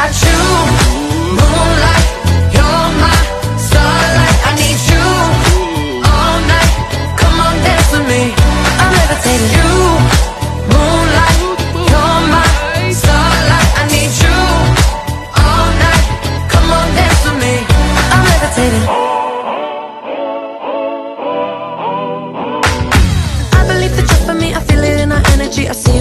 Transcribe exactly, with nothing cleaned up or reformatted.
got you. Moonlight, you're my starlight. I need you all night. Come on, dance with me. I'm levitating. You, moonlight, you're my starlight. I need you all night. Come on, dance with me. I'm levitating. I believe that you're for me. I feel it in our energy. I see